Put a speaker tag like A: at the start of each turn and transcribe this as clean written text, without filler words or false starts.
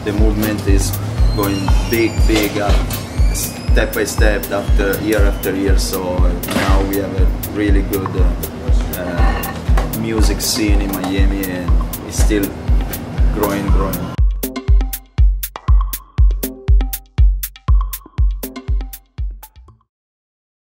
A: the movement is going big up, step by step, after year. So now we have a really good music scene in Miami, and it's still growing.